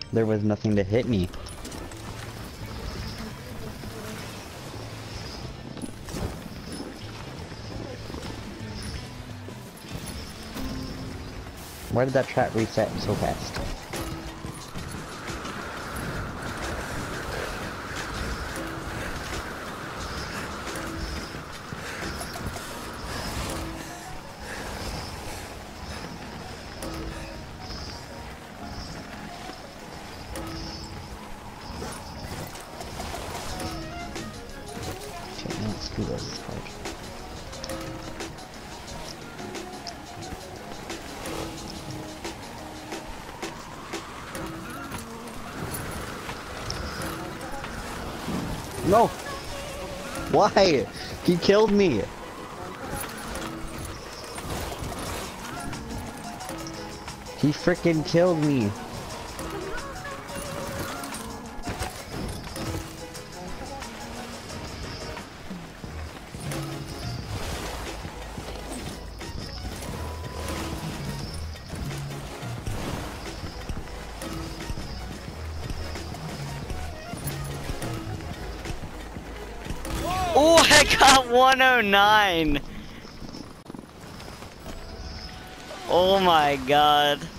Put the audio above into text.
There was nothing to hit me. Why did that trap reset so fast? Okay, let's do this part. No! Why? He killed me! He frickin' killed me! Oh, I got 109! Oh my god.